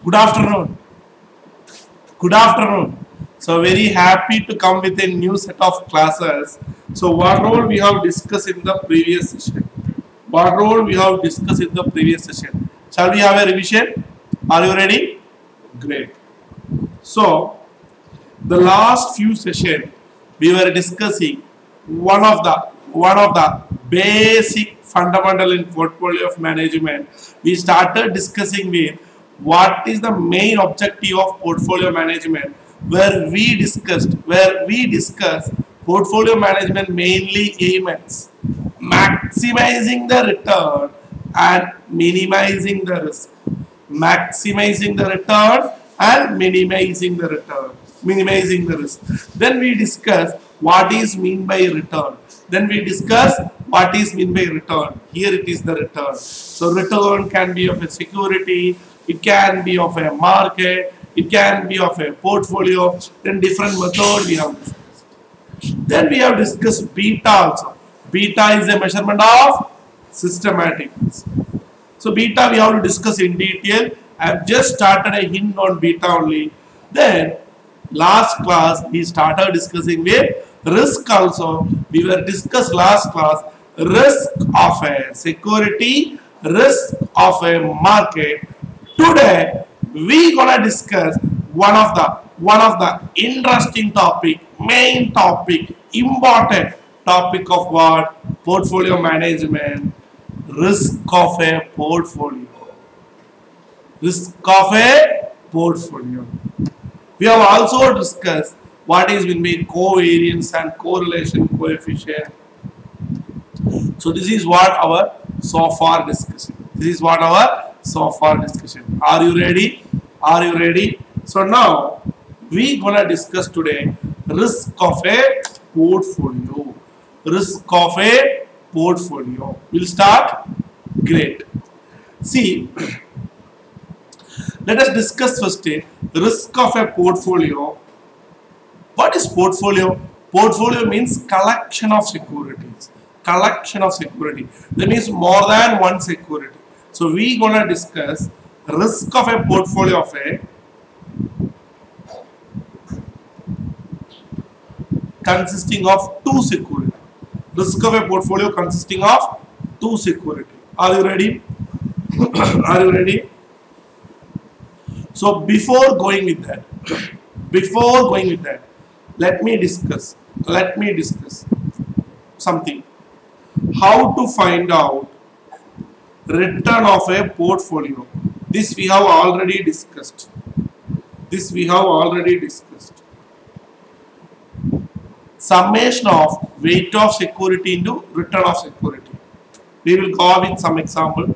Good afternoon. Good afternoon. So very happy to come with a new set of classes. So what role we have discussed in the previous session? What role we have discussed in the previous session? Shall we have a revision? Are you ready? Great. So the last few sessions we were discussing one of the basic fundamental in portfolio of management. We started discussing with what is the main objective of portfolio management, where we discuss portfolio management mainly aim at maximizing the return and minimizing the risk. Maximizing the return and minimizing the risk. Then we discuss what is mean by return. Then we discuss what is mean by return. Here it is the return. So return can be of a security, it can be of a market, it can be of a portfolio. Then different method we have discussed. Then we have discussed beta also. Beta is a measurement of systematic risk. So beta we have to discuss in detail. I have just started a hint on beta only. Then last class we started discussing with risk also. We were discussed last class risk of a security, risk of a market. Today we gonna discuss one of the interesting topic, main topic, important topic of what? Portfolio management. Risk of a portfolio. Risk of a portfolio. We have also discussed what is meant by covariance and correlation coefficient. So this is what our so far discussion. This is what our so far discussion. Are you ready? Are you ready? So now we gonna discuss today risk of a portfolio. Risk of a portfolio. We'll start. Great. See, let us discuss first risk of a portfolio. What is portfolio? Portfolio means collection of securities. Collection of security. That means more than one security. So we gonna discuss risk of a portfolio of a consisting of two security. Risk of a portfolio consisting of two security. Are you ready? Are you ready? So before going with that, let me discuss something. How to find out return of a portfolio. This we have already discussed. Summation of weight of security into return of security. We will go with some example.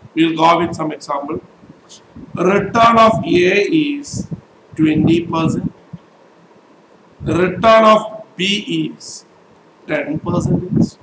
Return of A is 20%. Return of B is 10%.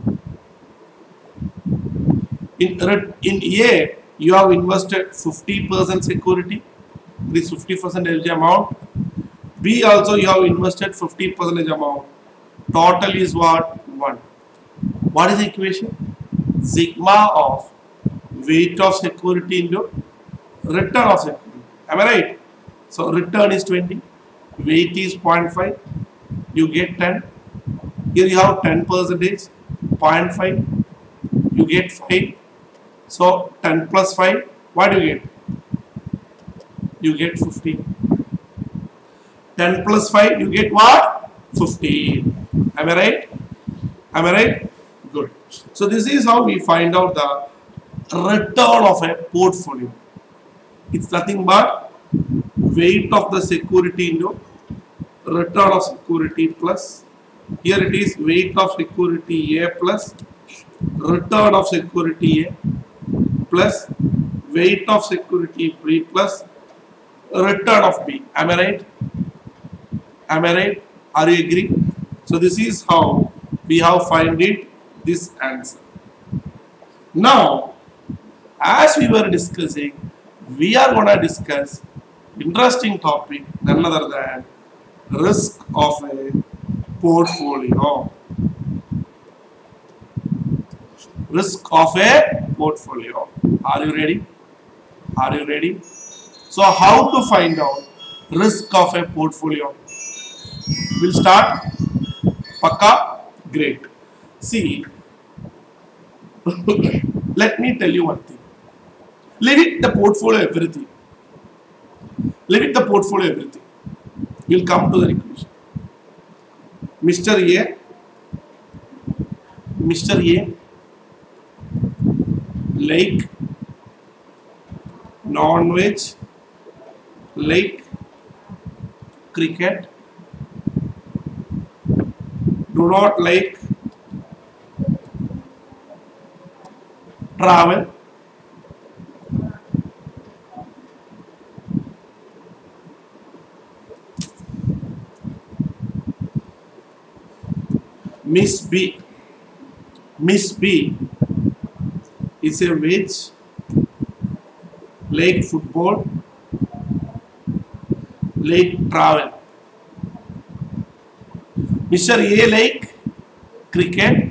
In A, you have invested 50% security. This 50% amount. B also you have invested 50% amount. Total is what? 1. What is the equation? Sigma of weight of security into return of security. Am I right? So return is 20. Weight is 0.5. You get 10. Here you have 10%. 0.5. You get 5. So 10 plus 5. What do you get? You get 15. 10 plus 5. You get what? 15. Am I right? Am I right? Good. So this is how we find out the return of a portfolio. It's nothing but weight of the security into return of security plus, here it is weight of security A plus return of security A plus weight of security B plus return of B. Am I right? Am I right? Are you agree? So this is how we have find it, this answer. Now, as we were discussing, we are going to discuss interesting topic, none other than risk of a portfolio. Risk of a portfolio. Are you ready? Are you ready? So how to find out risk of a portfolio? We'll start. Pakka? Great. See, let me tell you one thing. Leave it the portfolio everything. Leave it the portfolio everything. We'll come to the equation. Mr. A, like non-veg, like cricket, do not like travel, Miss B is a veg, like football, like travel. Mr. A like cricket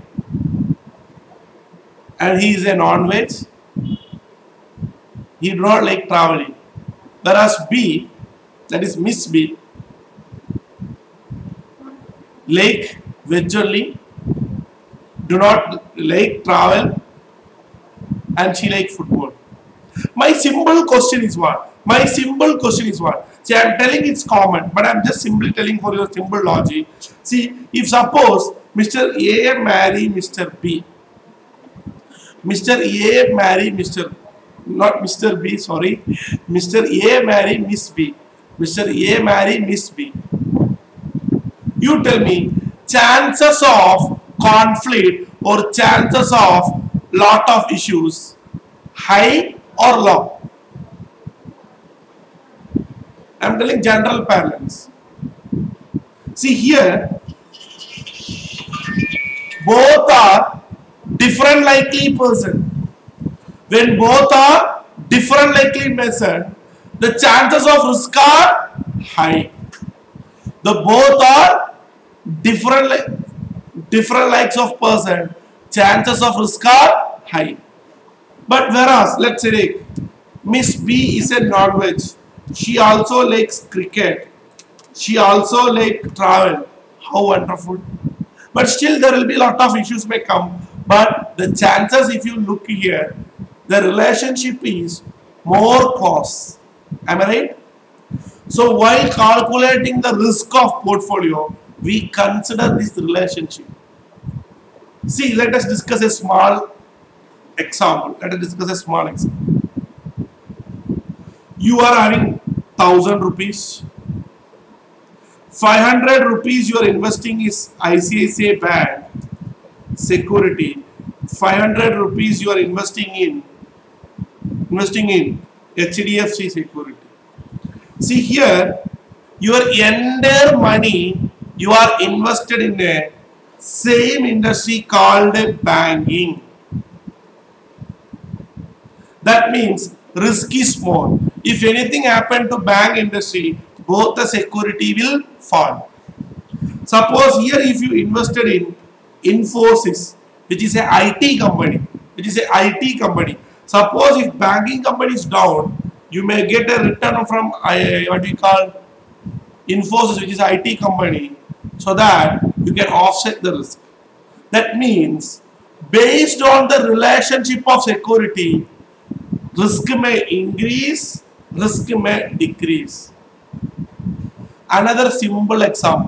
and he is a non-veg. He do not like traveling. Whereas B, that is Miss B, like veg only, do not like travel, and she like football. My simple question is what? See, I am telling it's common, but I am just simply telling for your simple logic. See, if suppose Mr. A marry Mr. B, Mr. A marry Mr. B, sorry, Mr. A marry Miss B, Mr. A marry Miss B. You tell me, chances of conflict or chances of lot of issues, high or low? I am telling general parlance. See here, both are different likely person. When both are different likely person, the chances of risk are high. The both are different likes of person, chances of risk are high. But whereas, let's say Miss B is a non-veg, she also likes cricket, she also likes travel. How wonderful! But still there will be a lot of issues may come. But the chances, if you look here, the relationship is more close. Am I right? So while calculating the risk of portfolio, we consider this relationship. See, let us discuss a small example. You are having 1,000 rupees. 500 rupees you are investing is ICICI Bank security. 500 rupees you are investing in HDFC security. See here, your entire money you are invested in a same industry called banking. That means risk is small. If anything happened to bank industry, both the security will fall. Suppose here if you invested in Infosys, which is a IT company, suppose if banking company is down, you may get a return from what we call Infosys, which is an IT company, so that you can offset the risk. That means based on the relationship of security, risk may increase, risk may decrease. Another simple example.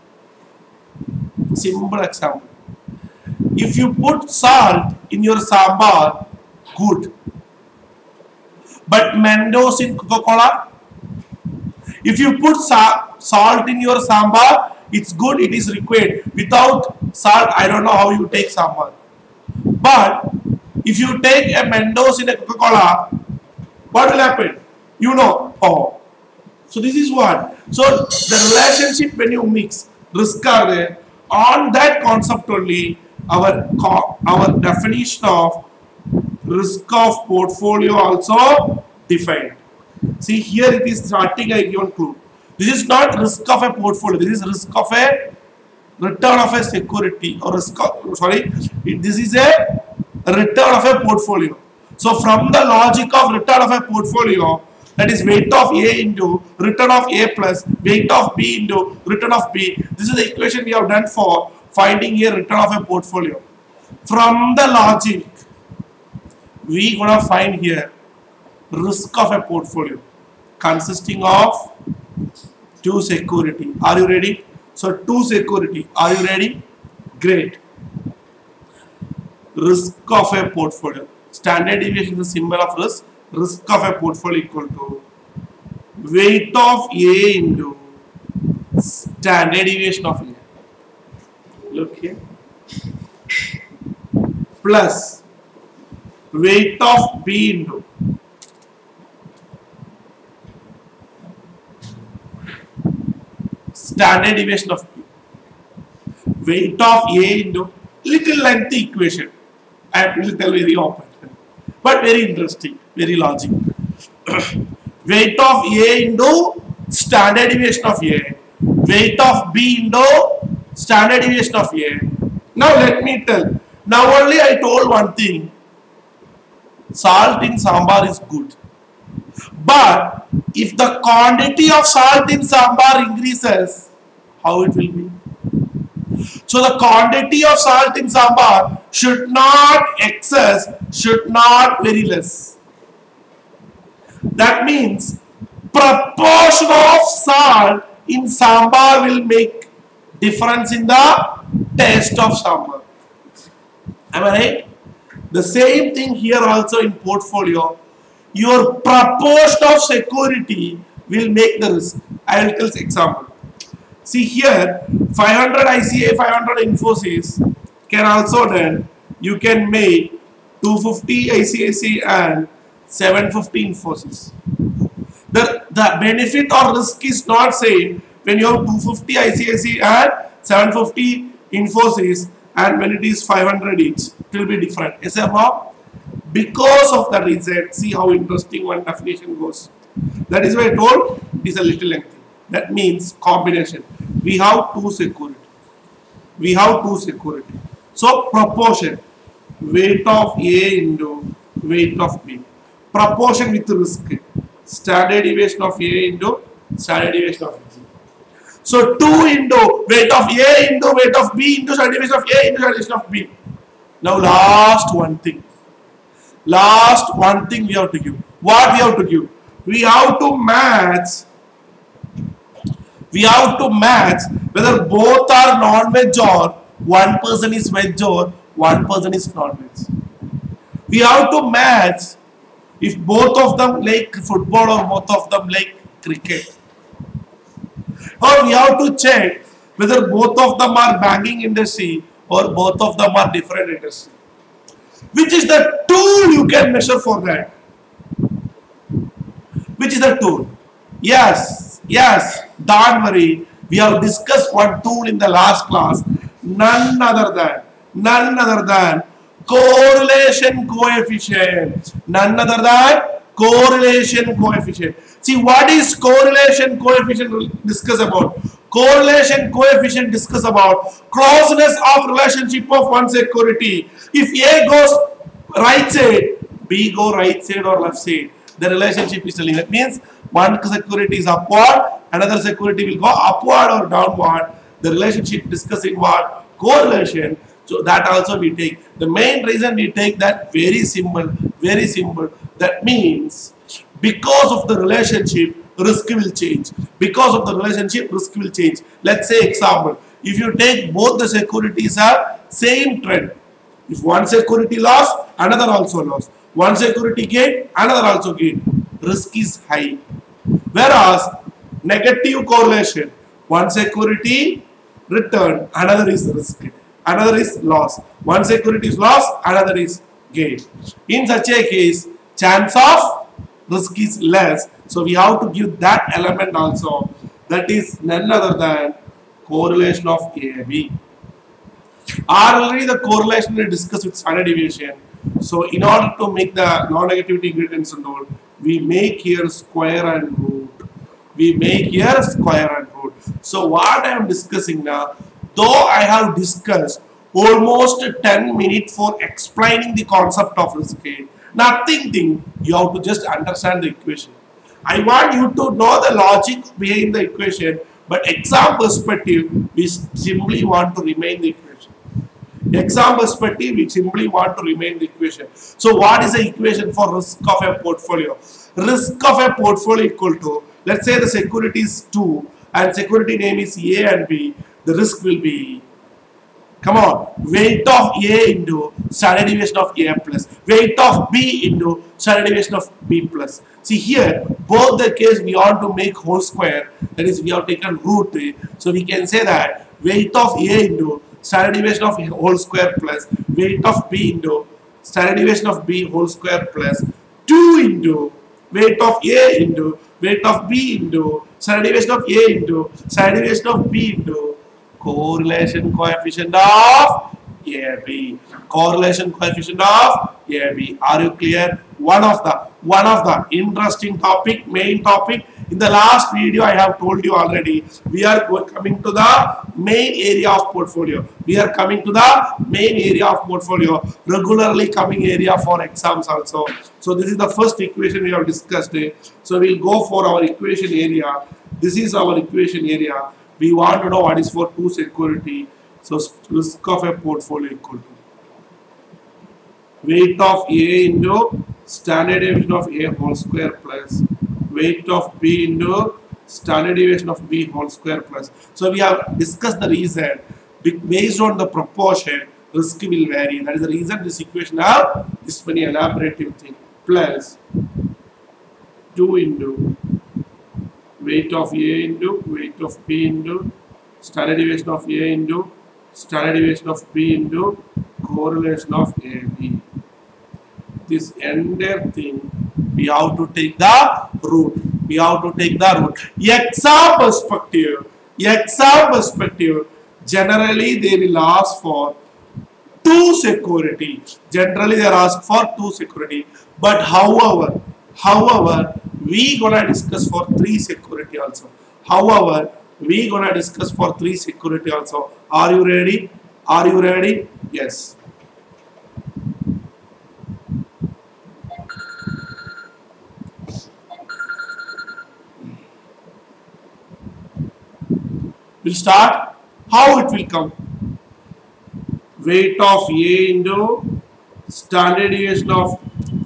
If you put salt in your sambar, good. But Mentos in Coca-Cola, if you put salt in your sambar, it's good, it is required. Without salt, I don't know how you take sambar. But if you take a Mentos in a Coca-Cola, what will happen? You know. Oh. So this is what. So the relationship when you mix, risk are there. On that concept only, our definition of risk of portfolio also defined. See here it is starting a given clue. This is not risk of a portfolio. This is risk of a return of a security or risk of, sorry. This is a return of a portfolio. So from the logic of return of a portfolio, That is weight of A into return of A plus weight of B into return of B. This is the equation we have done for finding a return of a portfolio. From the logic, we gonna find here risk of a portfolio consisting of two security. Are you ready? So two security. Are you ready? Great. Risk of a portfolio. Standard deviation is the symbol of risk. Risk of a portfolio equal to weight of A into standard deviation of A. Look here. Plus weight of B into standard deviation of B. Weight of A into little lengthy equation. I will tell very open, but very interesting, very logical. Weight of A into standard deviation of A. Weight of B into standard deviation of A. Now let me tell. Now only I told one thing. Salt in sambar is good. But if the quantity of salt in sambar increases, how it will be? So the quantity of salt in sambar should not excess, should not very less. That means proportion of salt in sambar will make difference in the taste of sambar. Am I right? The same thing here also in portfolio. Your proportion of security will make the risk. I will tell example. See here, 500 ICA, 500 Infosys can also then you can make 250 ICICI and 750 Infosys. The benefit or risk is not same when you have 250 ICICI and 750 Infosys, and when it is 500 each, it will be different. Is that wrong? Because of the reason, see how interesting one definition goes. That is why I told it is a little lengthy. That means combination. We have two security. We have two security. So proportion, weight of A into weight of B. Proportion with risk. Standard deviation of A into standard deviation of B. So 2 into weight of A into weight of B into standard deviation of A into standard deviation of B. Now last one thing. Last one thing we have to give. What we have to give? We have to match. We have to match whether both are non-veg or one person is veg or one person is non-veg. We have to match if both of them like football or both of them like cricket. Or we have to check whether both of them are banking industry or both of them are different industry. Which is the tool you can measure for that? Which is the tool? Yes, don't worry. We have discussed one tool in the last class. None other than correlation coefficient. None other than correlation coefficient. See, what is correlation coefficient discuss about? Correlation coefficient discuss about closeness of relationship of one security. If A goes right side, B go right side or left side, the relationship is linear. That means one security is upward, another security will go upward or downward. The relationship discussing what? Correlation. So that also we take. The main reason we take that very simple, very simple. That means because of the relationship, risk will change. Because of the relationship, risk will change. Let's say example, if you take both the securities are same trend. If one security lost, another also lost. One security gain, another also gain. Risk is high. Whereas negative correlation, one security return, another is risk, another is loss. One security is lost, another is gain. In such a case, chance of risk is less. So we have to give that element also. That is none other than correlation of AB. Already the correlation we discussed with standard deviation. So in order to make the non-negativity ingredients and all, we make here square and root. We make here square and root. So what I am discussing now, though I have discussed almost 10 minutes for explaining the concept of risk, nothing, you have to just understand the equation. I want you to know the logic behind the equation, but exam perspective, we simply want to remain the equation. Exam perspective, we simply want to remain the equation. So what is the equation for risk of a portfolio? Risk of a portfolio equal to, let's say the security is 2 and security name is A and B, the risk will be, come on, weight of A into standard deviation of A plus, weight of B into standard deviation of B plus. See here, both the case we want to make whole square, that is we have taken root, so we can say that weight of A into standard deviation of A whole square plus weight of B into standard deviation of B whole square plus 2 into weight of A into weight of B into standard deviation of A into standard deviation of B into correlation coefficient of AB. Correlation coefficient of AB. Are you clear? One of the interesting topic, main topic. In the last video, I have told you already. We are coming to the main area of portfolio. We are coming to the main area of portfolio. Regularly coming area for exams also. So this is the first equation we have discussed. So we will go for our equation area. This is our equation area. We want to know what is for 2 security. So risk of a portfolio equal to weight of A into standard deviation of A whole square plus weight of B into standard deviation of B whole square plus. So we have discussed the reason. Based on the proportion, risk will vary. That is the reason this equation have this many elaborative thing. Plus 2 into weight of A into weight of B into standard deviation of A into standard deviation of B into correlation of AB. This entire thing we have to take the root. We have to take the root. Exam perspective, generally they will ask for 2 security. Generally they are asked for 2 security. But however, we gonna discuss for 3 security also. However, we gonna discuss for 3 security also. Are you ready? Are you ready? Yes. We'll start. How it will come? Weight of A into standard deviation of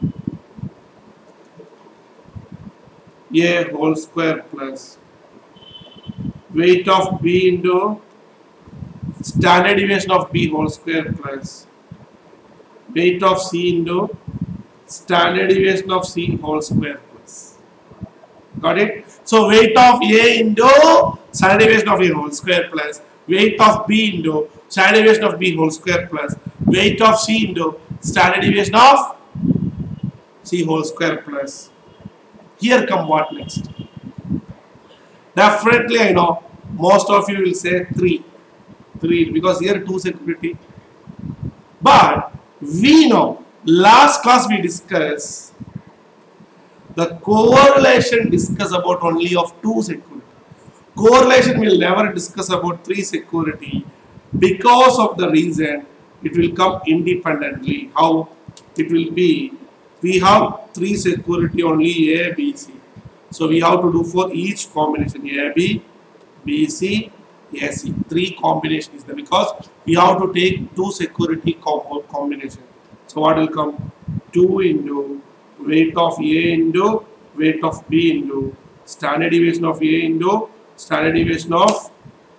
A whole square plus weight of B into standard deviation of B whole square plus weight of C into standard deviation of C whole square plus. Got it? So weight of A into standard deviation of A whole square plus weight of B into standard deviation of B whole square plus weight of C into standard deviation of C whole square plus. Here come what next? Definitely I know most of you will say 3 because here 2 security. But we know, last class we discussed the correlation discuss about only of 2 security. Correlation will never discuss about 3 security because of the reason it will come independently. How it will be? We have 3 security only A, B, C. So we have to do for each combination A, B, B, C, A, C. 3 combination is there because we have to take 2 security combination. So what will come? 2 into weight of A into weight of B into standard deviation of A into standard deviation of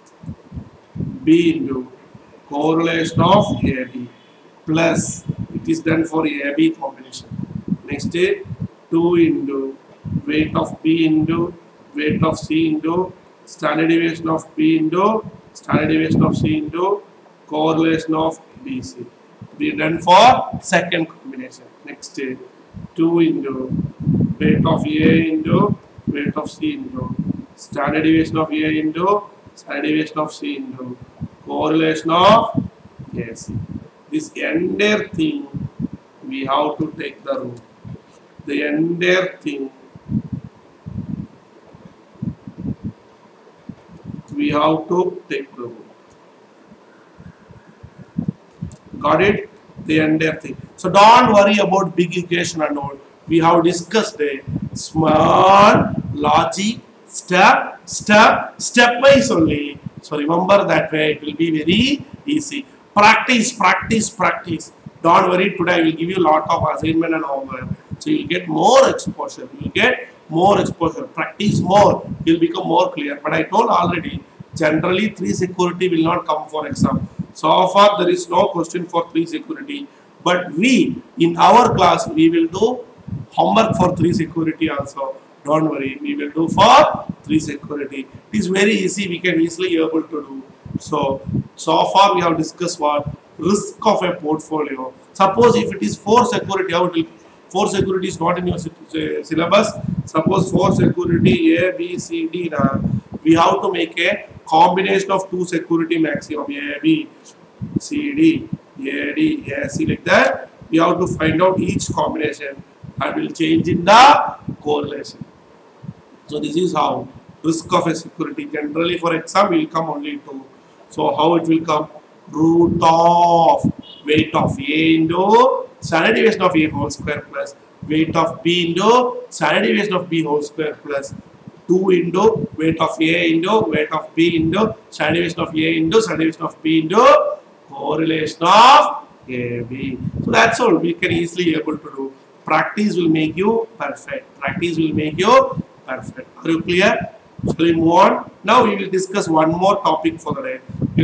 B into correlation of AB plus it is done for AB combination. Next day 2 into weight of B into weight of C into standard deviation of B into standard deviation of C into correlation of BC. We done for second combination. Next day 2 into weight of A into weight of C into standard deviation of A into standard deviation of C into correlation of AC. This entire thing we have to take the root. The entire thing we have to take the root. Got it? The entire thing. So don't worry about big equation and all. We have discussed Small, logic, step wise only. So remember that way, it will be very easy. Practice. Don't worry, today I will give you a lot of assignment and homework. So you will get more exposure. Practice more. You will become more clear. But I told already, generally 3 security will not come for exam. So far there is no question for 3 security. But we, in our class, we will do homework for 3 security also. Don't worry, we will do for 3 security. It is very easy, we can easily able to do. So far we have discussed what? Risk of a portfolio. Suppose if it is 4 security, how it will? 4 security is not in your syllabus. Suppose 4 security A, B, C, D. Now we have to make a combination of 2 security maximum A, B, C, D, A, D, A, C, like that. We have to find out each combination and will change in the correlation. So this is how risk of a security. Generally for exam will come only 2. So how it will come? Root of weight of A into standard deviation of A whole square plus weight of B into standard deviation of B whole square plus 2 into weight of A into weight of B into standard deviation of A into standard deviation of B into correlation of AB. So that's all we can easily able to do. Practice will make you perfect. Are you clear? Shall we move on? Now we will discuss one more topic for the day.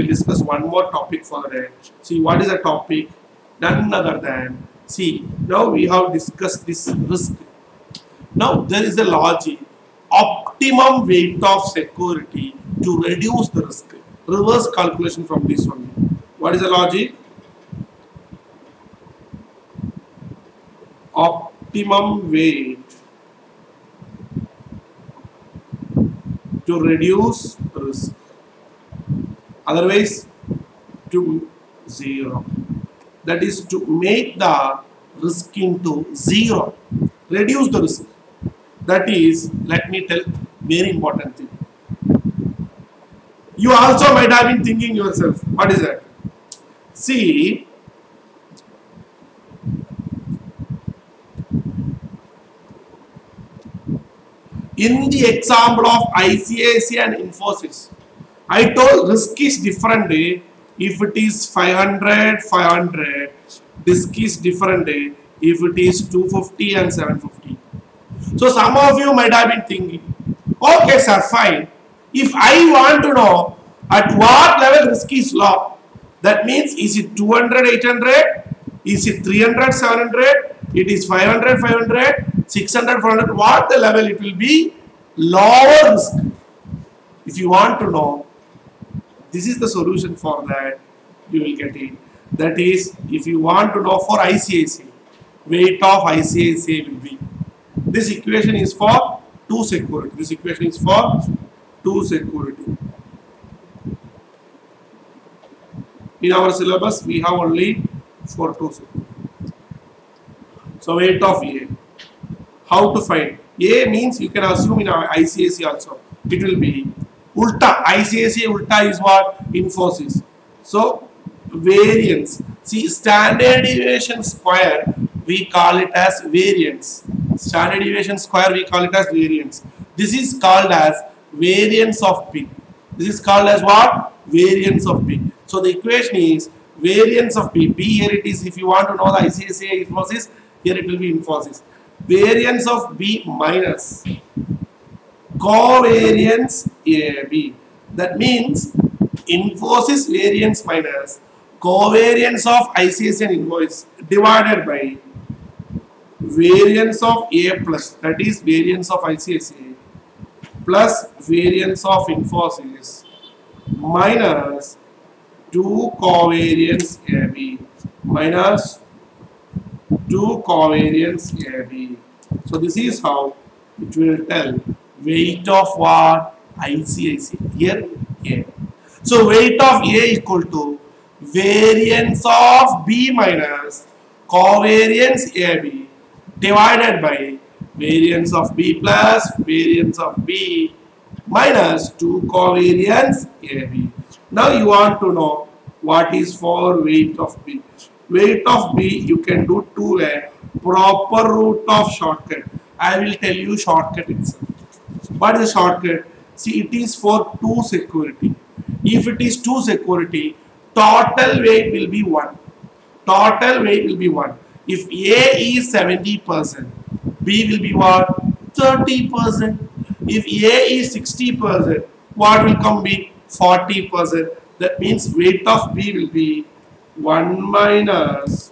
See, what is the topic? None other than, see, now we have discussed this risk. Now there is a logic. Optimum weight of security to reduce the risk. Reverse calculation from this one. What is the logic? Optimum weight to reduce risk, otherwise to 0. That is to make the risk into 0, reduce the risk. That is, let me tell very important thing. You also might have been thinking yourself, what is that? See, in the example of ICICI and Infosys, I told risk is different. If it is 500, risk is different. If it is 250 and 750. So some of you might have been thinking, okay sir, fine. If I want to know at what level risk is low, that means is it 200, 800, is it 300, 700, it is 500, 600, 400, what the level it will be? Lower risk. If you want to know, this is the solution for that, you will get it. That is, if you want to know for ICICI, weight of ICICI will be, this equation is for 2 security. In our syllabus, we have only for 2 security. So weight of A. How to find? A means you can assume in our ICICI also. It will be ulta. ICICI ulta is what? Infosys. So variance. See, standard deviation square, we call it as variance. Standard deviation square, we call it as variance. This is called as variance of B. This is called as what? Variance of B. So the equation is variance of B. B here it is. If you want to know the ICICI Infosys, here it will be Infosys. Variance of B minus covariance AB. That means Infosys variance minus covariance of ICICI and Invoice divided by variance of A plus, that is variance of ICICI plus variance of Infosys minus 2 covariance AB minus 2 covariance AB. So this is how it will tell weight of what? ICICI. Here A. So weight of A equal to variance of B minus covariance AB divided by variance of B plus variance of B minus 2 covariance AB. Now you want to know what is for weight of B. Weight of B you can do 2 way, proper root of shortcut. I will tell you shortcut itself. What is the shortcut? See, it is for 2 security. If it is 2 security, total weight will be 1. Total weight will be 1. If A is 70%, B will be what? 30%. If A is 60%, what will come be? 40%. That means weight of B will be 1 minus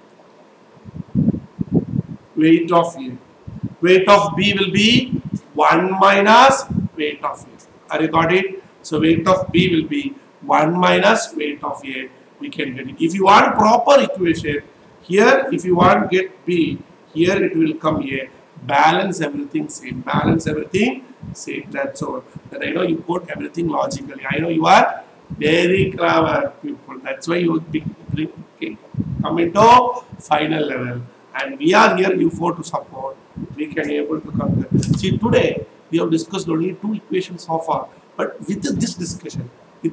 weight of A. Weight of B will be 1 minus weight of A. Are you got it? So weight of B will be 1 minus weight of A. We can get it. If you want proper equation, here if you want get B, here it will come A. Balance everything same. Balance everything same. That's all. That I know you put everything logically. I know you are very clever people. That's why you come into final level. And we are here, you four, to support. We can able to come there. See, today we have discussed only 2 equations so far. But with this discussion,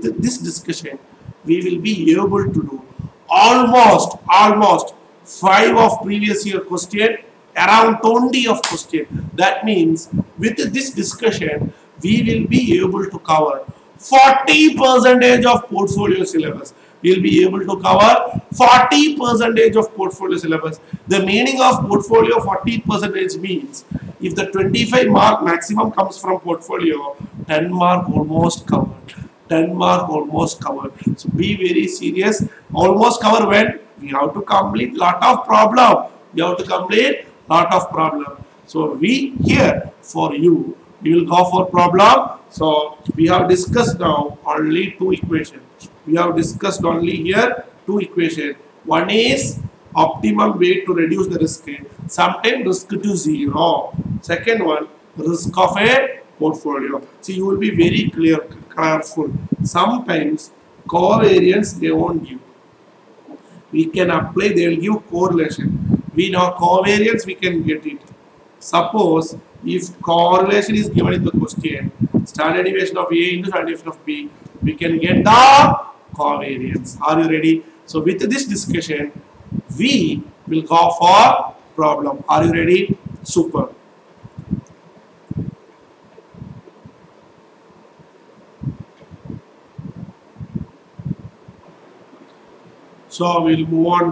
we will be able to do almost 5 of previous year question, around 20 of question. That means with this discussion, we will be able to cover 40% of portfolio syllabus. We will be able to cover 40% of portfolio syllabus. The meaning of portfolio 40% means if the 25 mark maximum comes from portfolio, 10 mark almost covered. 10 mark almost covered. So be very serious. Almost cover when? We have to complete lot of problem. We have to complete lot of problem. So we here for you, we will go for problem. So we have discussed now only 2 equations. We have discussed only here 2 equations. One is optimum way to reduce the risk. Sometimes risk to 0. Second one, risk of a portfolio. See, you will be very careful. Sometimes covariance they won't give. We can apply, they will give correlation. We know covariance, we can get it. Suppose if correlation is given in the question, standard deviation of A into standard deviation of B, we can get the covariance. Are you ready? So with this discussion, we will go for problem. Are you ready? Super. So we'll move on.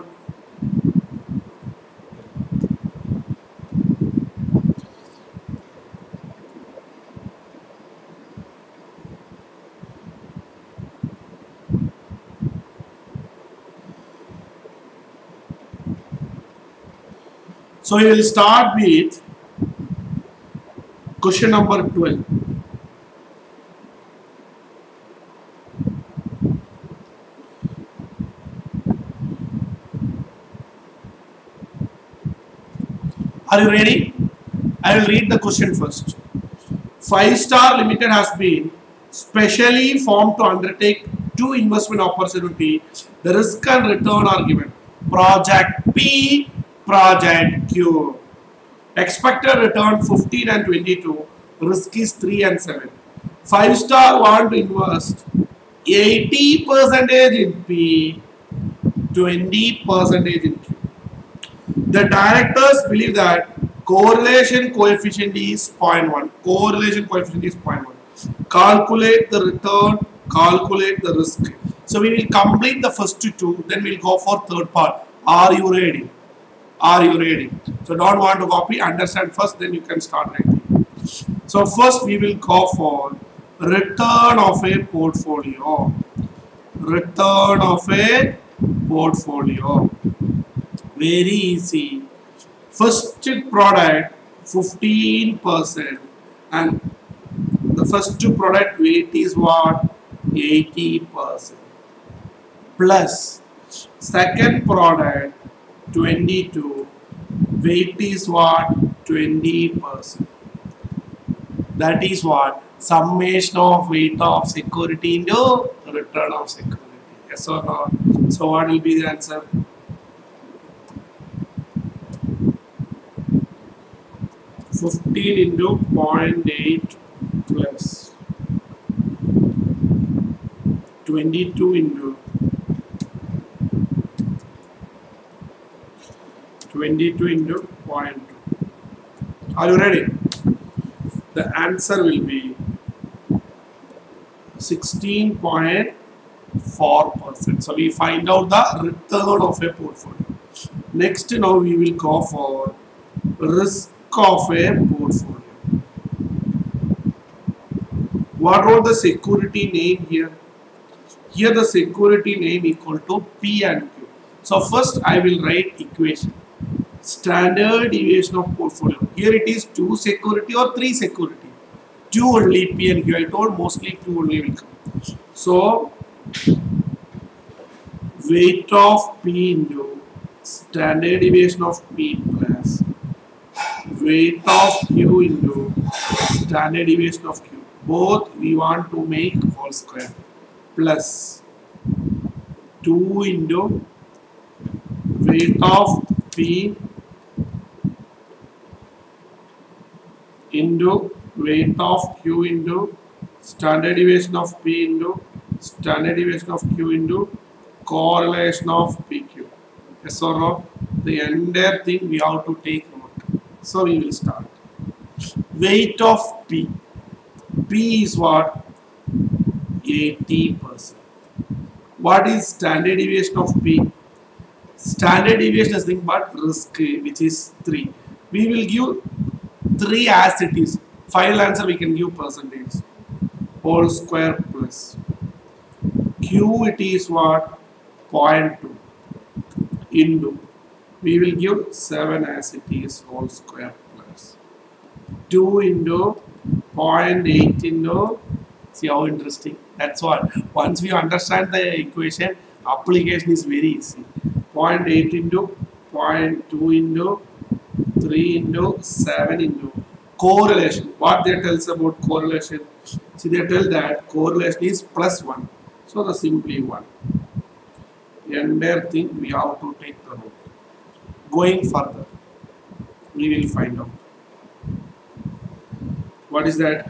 So we will start with question number 12. Are you ready? I will read the question first. 5-Star Limited has been specially formed to undertake 2 investment opportunities. The risk and return are given. Project P, Project Q. Expected return 15 and 22. Risk is 3 and 7. 5-Star want to invest 80% in P, 20% in Q. The directors believe that correlation coefficient is 0.1. Correlation coefficient is 0.1. Calculate the return, calculate the risk. So we will complete the first 2, then we will go for third part. Are you ready? Are you ready? So don't want to copy, understand first, then you can start writing. So first we will go for return of a portfolio. Return of a portfolio. Very easy. First product 15% and the first product weight is what? 80%. Plus second product 22, weight is what? 20%. That is what? Summation of weight of security into return of security. Yes or no? So what will be the answer? 15 into 0.8 plus 22 into 0.2. Are you ready? The answer will be 16.4%. So we find out the return of a portfolio. Next, now we will go for risk of a portfolio. What was the security name here? Here the security name equal to P and Q. So first I will write equation. Standard deviation of portfolio. Here it is 2 security or 3 security. 2 only P and Q. I told mostly 2 only will come. So weight of P into standard deviation of P plus weight of Q into standard deviation of Q. Both we want to make whole square plus 2 into weight of P into weight of Q into standard deviation of P into standard deviation of Q into correlation of PQ. Yes or no? The entire thing we have to take note. So we will start. Weight of P. P is what? 80%. What is standard deviation of P? Standard deviation is nothing but risk, which is 3. We will give 3 as it is. Final answer we can give percentage. Whole square plus. Q it is what? 0.2 into. We will give 7 as it is whole square plus. 2 into 0.8 into. See how interesting. That's what. Once we understand the equation, application is very easy. 0.8 into 0.2 into 3 into 7 into correlation. What they tells about correlation? See, they tell that correlation is plus 1. So the simply 1. The entire thing we have to take the note. Going further, we will find out. What is that?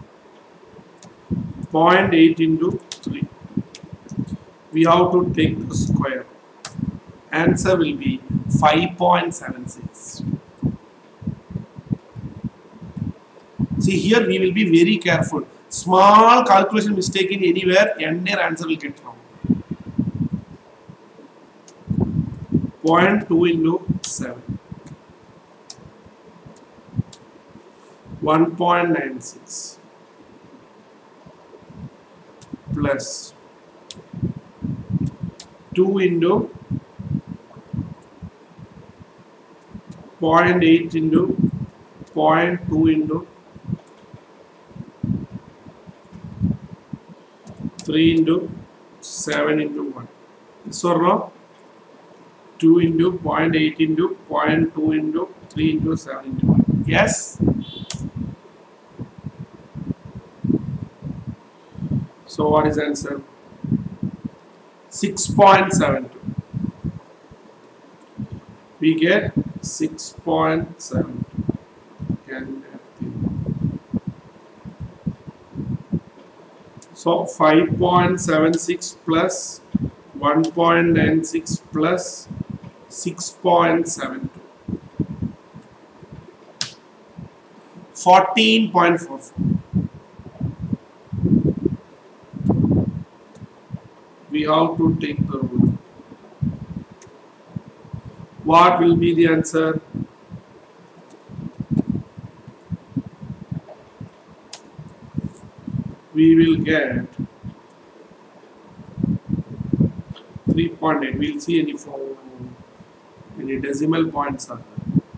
0.8 into 3. We have to take the square. Answer will be 5.76. See, here we will be very careful. Small calculation mistake in anywhere, entire answer will get wrong. 0.2 into 7. 1.96 plus 2 into 0.8 into 0.2 into 3 into 7 into 1. Yes or no? 2 into 0.8 into 0.2 into 3 into 7 into 1. Yes? So what is the answer? 6.72. We get 6.72. So 5.76 plus 1.96 plus 6.72. 14.44. We have to take the rule. What will be the answer? We will get 3.8. We will see any decimal points are there.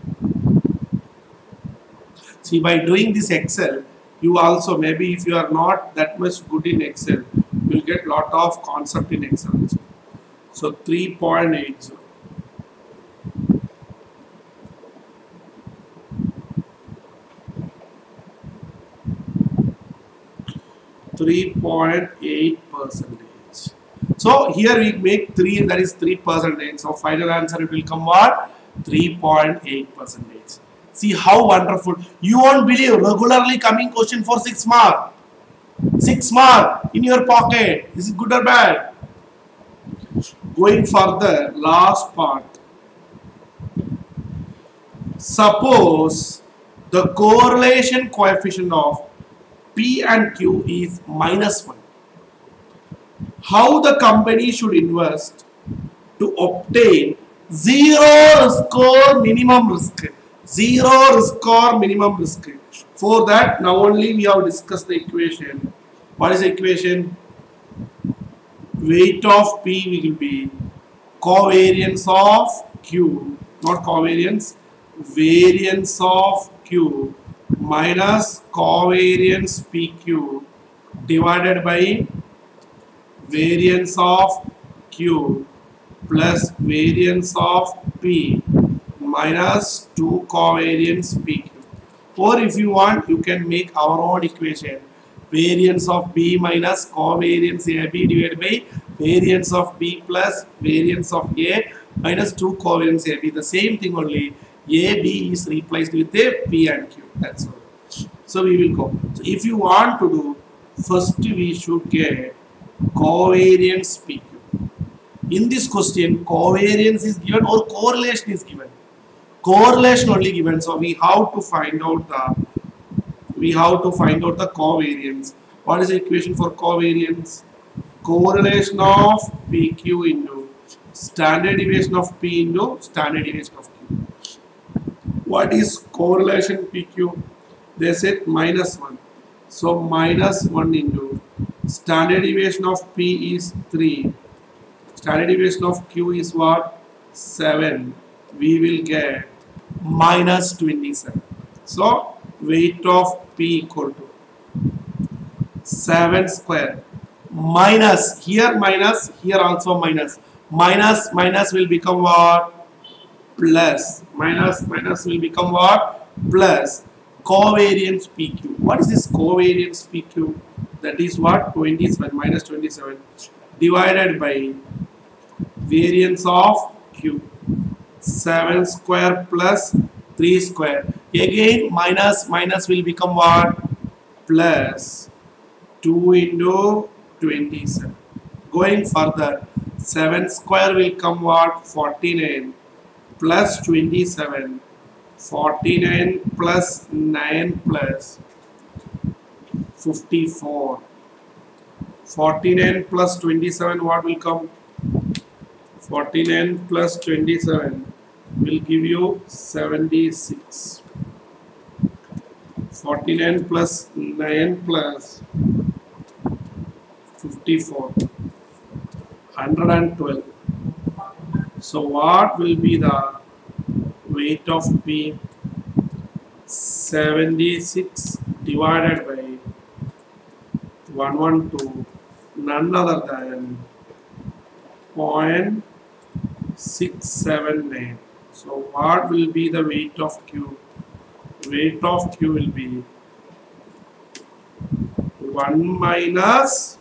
See, by doing this Excel, you also, maybe if you are not that much good in Excel, you will get lot of concept in Excel also. So 3.80. 3.8%. So here we make 3, that is 3%. So final answer it will come what? 3.8%. See how wonderful. You won't believe, regularly coming question for 6 mark. 6 mark in your pocket. Is it good or bad? Going further, last part. Suppose The correlation coefficient of P and Q is -1. How the company should invest to obtain zero risk or minimum risk? Zero risk or minimum risk. For that, now only we have discussed the equation. What is the equation? Weight of P will be covariance of Q, not covariance, variance of Q minus covariance PQ divided by variance of Q plus variance of P minus 2 covariance PQ. Or if you want, you can make our own equation. Variance of B minus covariance AB divided by variance of B plus variance of A minus 2 covariance AB. The same thing only. AB is replaced with a P and Q. That's all. So we will go. So if you want to do, first we should get covariance PQ. In this question, covariance is given or correlation is given. Correlation only given. So we have to find out the covariance. What is the equation for covariance? Correlation of PQ into standard deviation of P into standard deviation of Q. What is correlation PQ? They said -1. So -1 into standard deviation of P is 3. Standard deviation of Q is what? 7. We will get -27. So weight of P equal to 7 square minus, here also minus. Minus will become what? Plus. Minus will become what? Plus. Covariance PQ. What is this covariance PQ? That is what? 27 minus 27 divided by variance of Q. 7 square plus 3 square. Again minus will become what? Plus 2 into 27. Going further, 7 square will come what? 49 plus 27. 49 plus 9 plus 54. 49 plus 27, what will come? 49 plus 27 will give you 76. 49 plus 9 plus 54. 112. So what will be the weight of P? 76 divided by 112, none other than 0.679. So what will be the weight of Q? Weight of Q will be 1 minus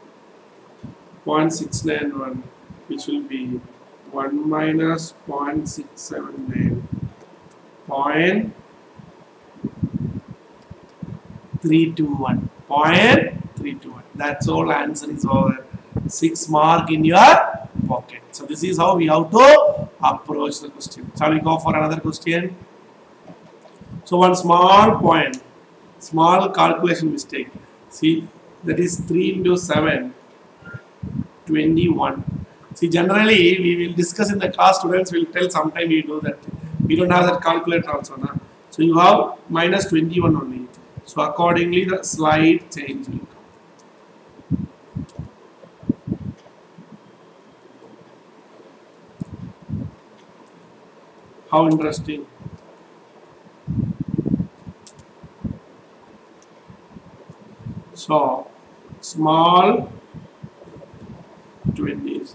0.691, which will be 1 minus 0.679, 0.321. 0.321. That's all. Answer is over. 6 mark in your pocket. So this is how we have to approach the question. Shall we go for another question? So one small point, small calculation mistake. See, that is 3 into 7, 21. See, generally we will discuss in the class, students will tell sometime we do that. We don't have that calculator also. Na? So you have minus 21 only. So accordingly the slight change will come. How interesting. So small 20s.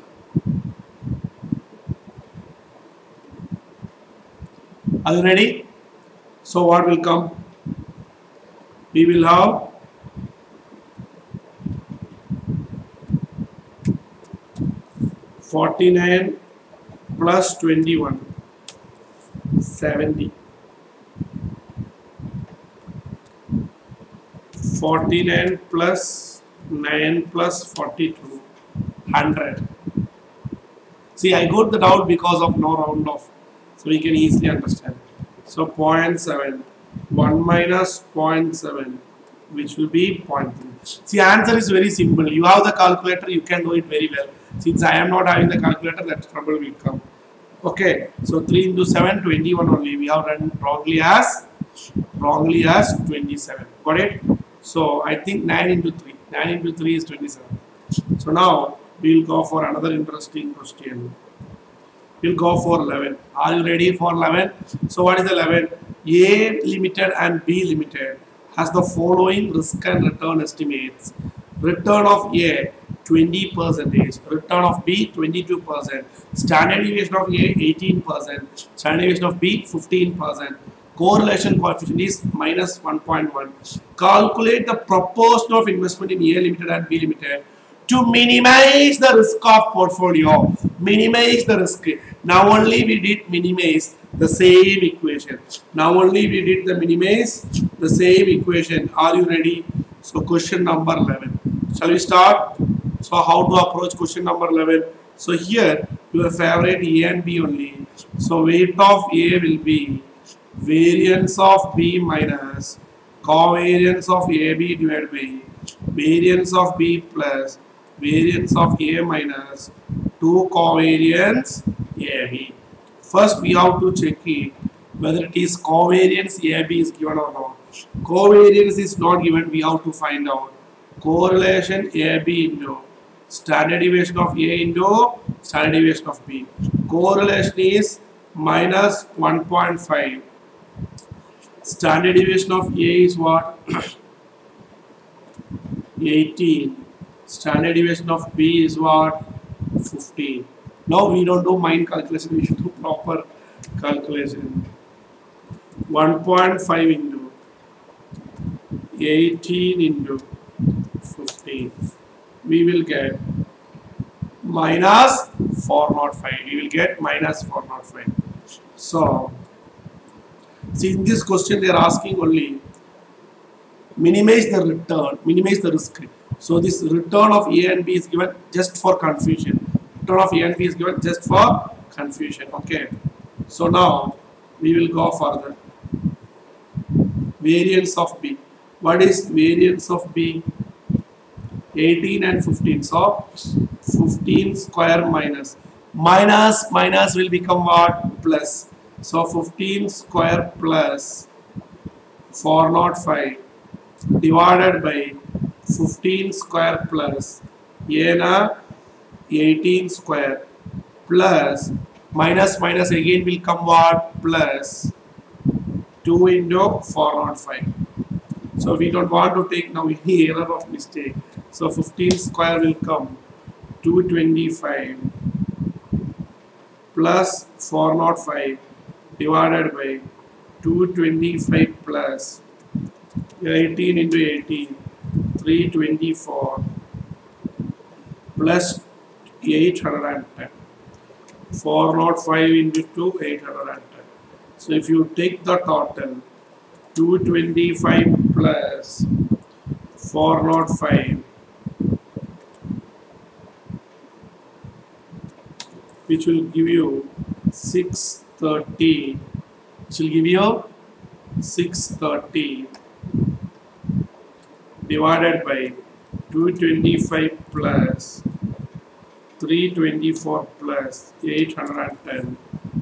Are you ready? So what will come? We will have (49) plus 21, 70. 49 plus 9 plus 42, 100. See, I got that out because of no round off. So we can easily understand. So 0.7. 1 minus 0.7, which will be 0.3. See, answer is very simple. You have the calculator, you can do it very well. Since I am not having the calculator, that trouble will come. Okay, so 3 into 7, 21 only. We have run wrongly as 27. Got it? So I think 9 into 3. 9 into 3 is 27. So now we will go for another interesting question. We'll go for 11. Are you ready for 11? So what is 11? A limited and B limited has the following risk and return estimates. Return of A 20%, return of B 22%, standard deviation of A 18%, standard deviation of B 15%. Correlation coefficient is minus 1.1. Calculate the proportion of investment in A limited and B limited to minimize the risk of portfolio. Minimize the risk. Now only we did minimize the same equation. Now only we did the minimize the same equation. Are you ready? So question number 11. Shall we start? So how to approach question number 11? So here your favorite A and B only. So weight of A will be variance of B minus covariance of AB divided by variance of B plus variance of A minus 2 covariance AB. First we have to check it whether it is covariance AB is given or not. Covariance is not given, we have to find out. Correlation AB into standard deviation of A into standard deviation of B. Correlation is minus 1.5. Standard deviation of A is what? 18. Standard deviation of B is what? 15. Now we don't do mind calculation, we should do proper calculation. 1.5 into 18 into 15. We will get minus 405. We will get minus 405. So, see, in this question they are asking only minimize the return, minimize the risk. So this return of A and B is given just for confusion. Return of A and B is given just for confusion. Okay. So now we will go further. Variance of B. What is variance of B? 18 and 15. So 15 square minus will become what? Plus. So 15 square plus 405 divided by 15 square plus 18 square plus minus again will come what? Plus 2 into 405. So we don't want to take now any error of mistake. So 15 square will come 225 plus 405 divided by 225 plus 18 into 18, 324 plus 810. 405 into 2, 810. So if you take the total, 225 plus 405, which will give you 630, which will give you 630 divided by 225 plus 324 plus 810,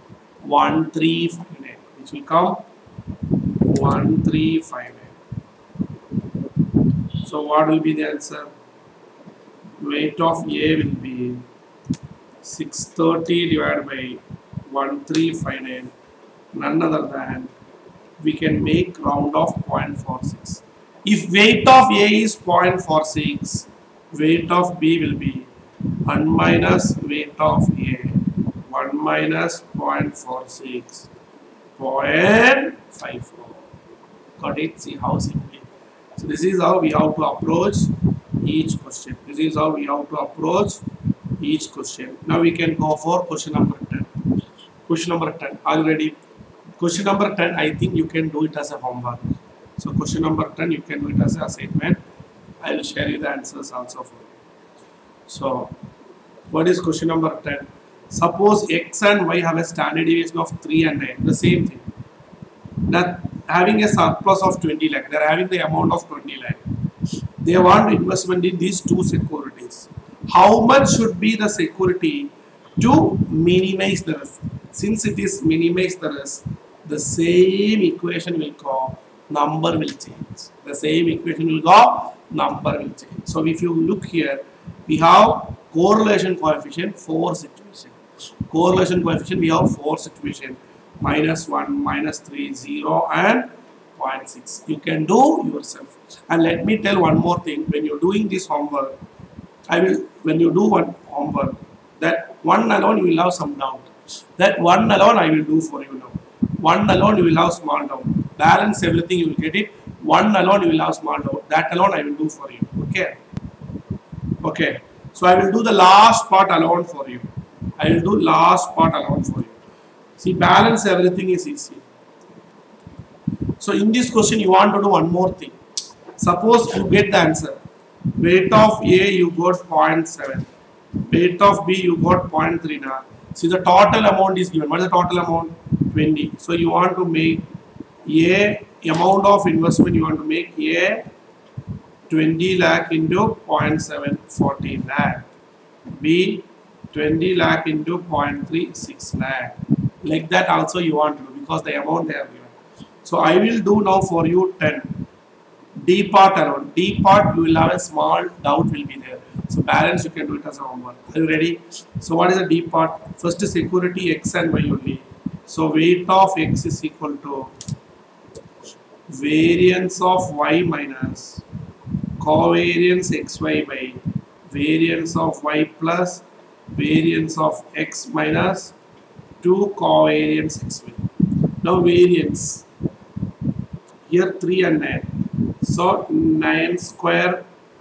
1359, which will come 1359. So what will be the answer? Weight of A will be 630 divided by 1359, none other than we can make round of 0.46. If weight of A is 0.46, weight of B will be 1 minus weight of A, 1 minus 0.46, 0.54. Got it? See how simply. So this is how we have to approach each question. This is how we have to approach each question. Now we can go for question number 10. Question number 10. Are you ready? Question number 10, I think you can do it as a homework. So question number 10, you can do it as an assignment. I will share you the answers also for you. So, what is question number 10? Suppose X and Y have a standard deviation of 3 and 9. The same thing. Now, having a surplus of 20 lakh. They are having the amount of 20 lakh. They want investment in these two securities. How much should be the security to minimize the risk? Since it is minimize the risk, the same equation will go, number will change. The same equation will go, number will change. So if you look here, we have correlation coefficient 4 situation. Correlation coefficient we have 4 situation, -1, -3, 0 and 0.6. You can do yourself. And let me tell one more thing. When you're doing this homework, when you do one homework, that one alone you will have some doubt. That one alone I will do for you now. One alone you will have small doubt. Balance everything, you will get it. One alone you will have small doubt. That alone I will do for you. Okay. Okay. So I will do the last part alone for you. I will do last part alone for you. See, balance everything is easy. So in this question you want to do one more thing. Suppose you get the answer. Weight of A you got 0.7. Weight of B you got 0.39. See, the total amount is given. What is the total amount? 20. So you want to make A amount of investment, you want to make A 20 lakh into 0.7, 40 lakh. B 20 lakh into 0.36 lakh. Like that also you want to do, because the amount they have given. So I will do now for you 10. D part around. D part you will have a small doubt will be there. So balance you can do it as a homework. Are you ready? So what is the D part? First is security X and Y only. So weight of X is equal to variance of Y minus covariance XY by variance of Y plus variance of X minus 2 covariance XY. Now variance. Here 3 and 9. So 9 square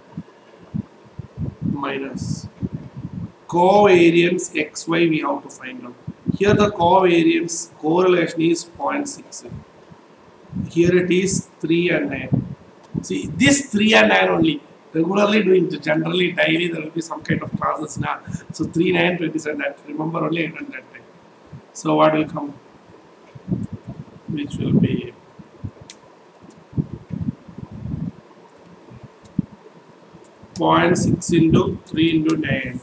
minus covariance XY we have to find out. Here the covariance correlation is 0.6. Here it is 3 and 9. See, this 3 and 9 only. Regularly doing, generally daily there will be some kind of classes now. So 3, 9, 27. That remember only at that time. So what will come? Which will be 0.6 into 3 into 9.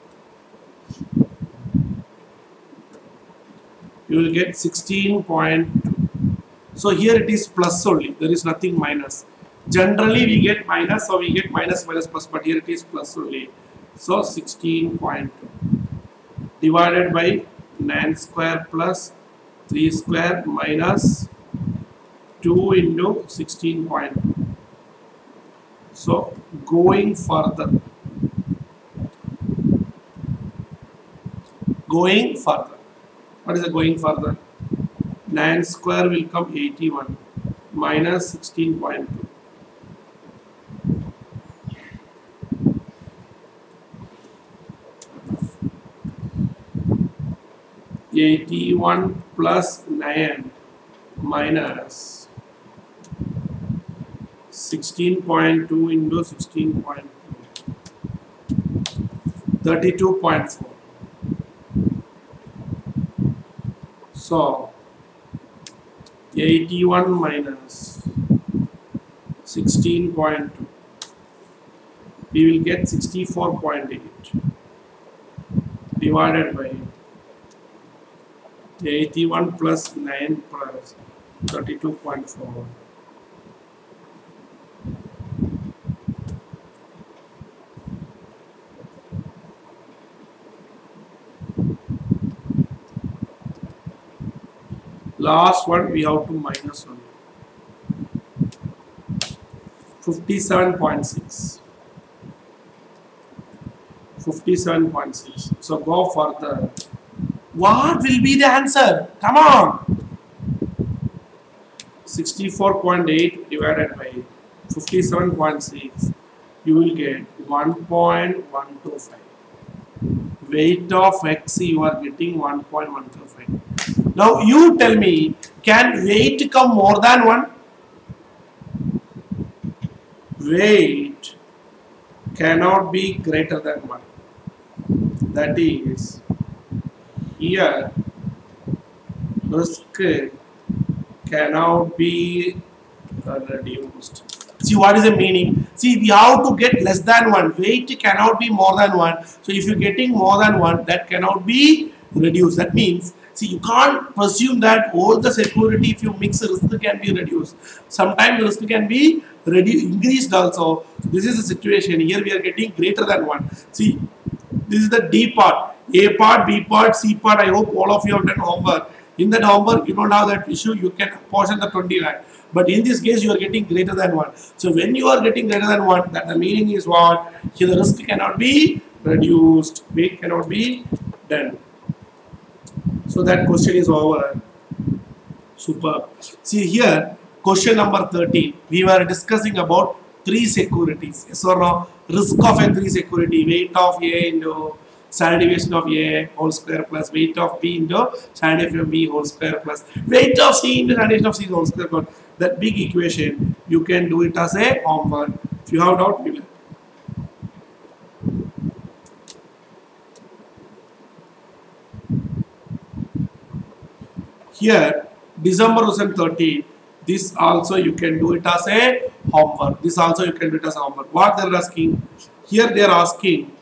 You will get 16.2. So here it is plus only. There is nothing minus. Generally we get minus, so we get minus, minus, plus, but here it is plus only. So 16.2 divided by 9 square plus 3 square minus 2 into 16.2. So going further, what is the going further? 9 square will come 81 minus 16.2. $81 plus 9 minus 16.2 into 16.2, 32.4. So 81 minus 16.2, we will get 64.8 divided by 81 plus 9 plus 32.4. Last one we have to minus only. 57.6. 57.6. So go further. What will be the answer? Come on. 64.8 divided by 57.6. You will get 1.125. Weight of X you are getting 1.125. Now you tell me, can weight come more than 1? Weight cannot be greater than 1. That is, here risk cannot be reduced. See what is the meaning? See, we have to get less than 1. Weight cannot be more than 1. So if you're getting more than 1, that cannot be reduced. That means, see, you can't presume that all the security, if you mix, risk can be reduced. Sometimes risk can be increased also. So this is the situation. Here we are getting greater than 1. See, this is the D part. A part, B part, C part. I hope all of you have done homework. In that homework, you don't have that issue. You can portion the 20 lakh. But in this case, you are getting greater than 1. So when you are getting greater than 1, that the meaning is what? Here the risk cannot be reduced. Weight cannot be done. So that question is over. Super. See here, question number 13. We were discussing about 3 securities. Yes or no? Risk of a 3 security. Weight of A into standard deviation of A whole square plus weight of B into standard deviation of B whole square plus weight of C into standard deviation of C whole square. That big equation, you can do it as a homework. If you have doubt, you will. Here, December 2013, this also you can do it as a homework. This also you can do it as a homework. What they are asking? Here they are asking,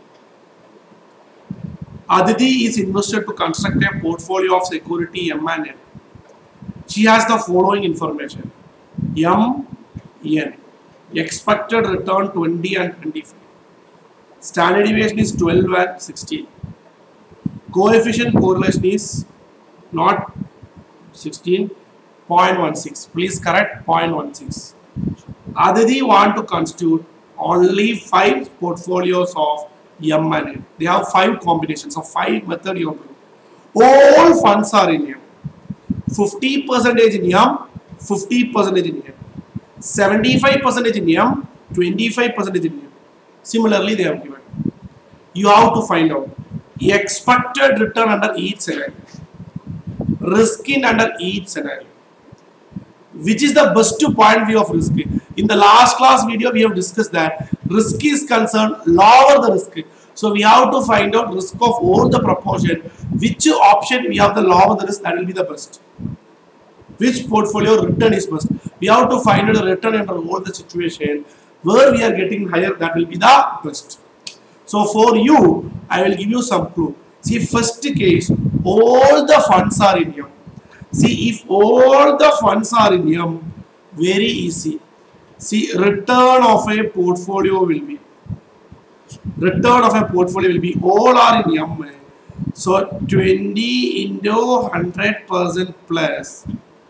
Aditi is invested to construct a portfolio of security M and N. She has the following information. M, N. Expected return 20 and 25. Standard deviation is 12 and 16. Coefficient correlation is not 16, 0.16. Please correct 0.16. Aditi want to constitute only 5 portfolios of M and N. They have 5 combinations of 5 methods you have to do. All funds are in M. 50% in M, 50% in M. 75% in M, 25% in M. Similarly, they have given. You have to find out expected return under each scenario, risk in under each scenario. Which is the best point view of risk? In the last class video, we have discussed that risk is concerned, lower the risk. So we have to find out risk of all the proportion. Which option we have the lower the risk, that will be the best. Which portfolio return is best? We have to find out the return under all the situation. Where we are getting higher, that will be the best. So for you, I will give you some clue. See, first case, all the funds are in M. See, if all the funds are in M, very easy. See, return of a portfolio will be. Return of a portfolio will be, all are in M. So, 20 into 100% plus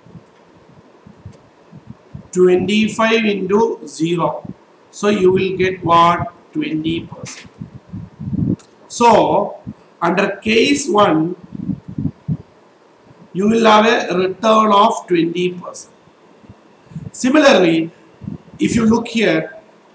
25 into 0. So, you will get what? 20%. So, under case 1, you will have a return of 20%. Similarly, if you look here,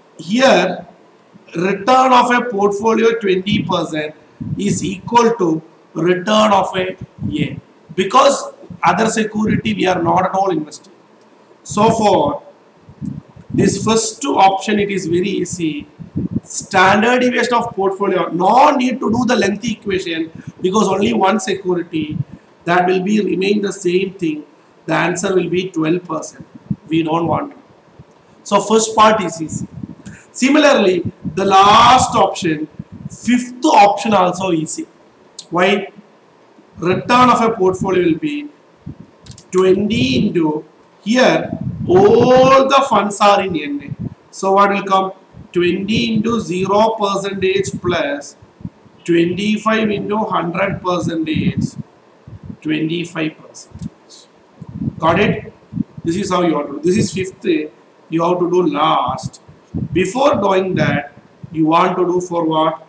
return of a portfolio 20% is equal to return of a A. Because other security we are not at all investing. So for this first option, it is very easy. Standard deviation of portfolio, no need to do the lengthy equation because only one security, that will be remain the same thing. The answer will be 12%. We don't want to. So first part is easy. Similarly, the last option, fifth option also easy. Why? Return of a portfolio will be 20 into, here all the funds are in NA. So what will come? 20 into 0% plus 25 into 100%, 25%. Got it? This is how you have to do. This is fifth. You have to do last. Before doing that, you want to do for what?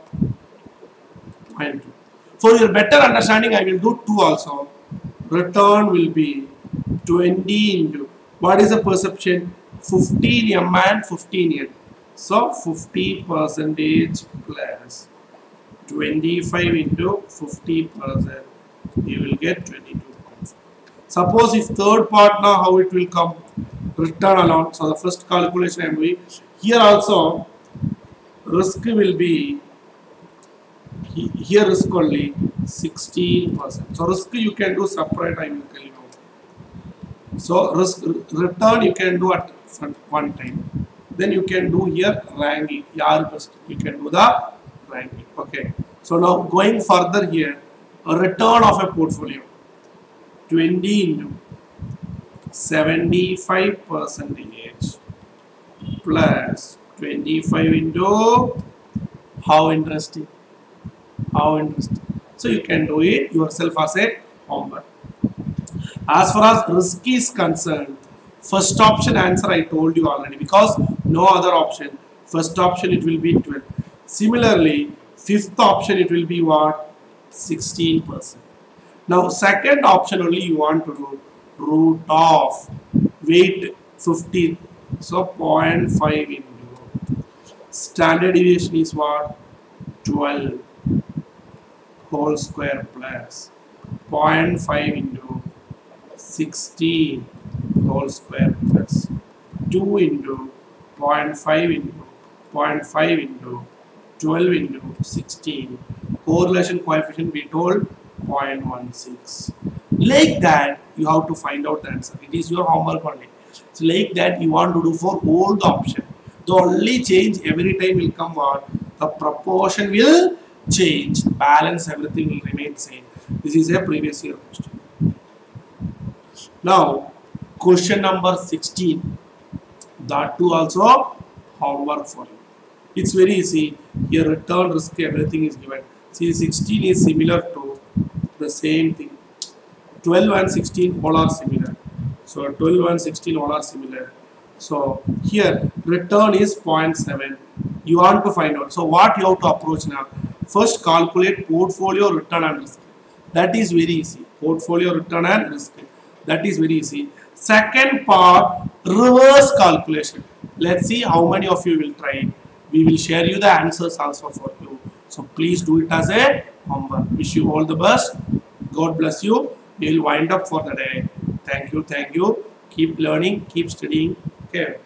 For your better understanding, I will do 2 also. Return will be 20 into, what is the perception? 15 M and 15 N. So 50% plus 25 into 50%, you will get 22%. Suppose if third part, now how it will come? Return alone. So the first calculation I am doing. Here also risk will be, here risk only 16%. So risk you can do separate, I will tell you. So risk return you can do at one time. Then you can do here ranking. You can do the ranking. Okay. So now going further here, a return of a portfolio 20 into 75 percentage plus 25 into how interesting. How interesting. So you can do it yourself as a homework. As far as risk is concerned, first option answer I told you already because no other option. First option it will be 12. Similarly, fifth option it will be what? 16%. Now second option only you want to do root of weight 50. So 0.5 into standard deviation is what? 12 whole square plus 0.5 into 16 whole square plus 2 into 0.5 into 0.5 into 12 into 16. Correlation coefficient we told 0.16. Like that you have to find out the answer. It is your homework only. So like that you want to do for all the option. The only change every time will come what? The proportion will change. Balance everything will remain same. This is a previous year question. Now question number 16. That too also homework for you. It's very easy. Here return, risk, everything is given. See 16 is similar to the same thing. 12 and 16 all are similar. So 12 and 16 all are similar. So here return is 0.7. You want to find out. So what you have to approach now? First calculate portfolio return and risk. That is very easy. Portfolio return and risk. That is very easy. Second part, reverse calculation. Let's see how many of you will try it. We will share you the answers also for you. So please do it as a homework. Wish you all the best. God bless you. We will wind up for the day. Thank you. Thank you. Keep learning. Keep studying. Okay.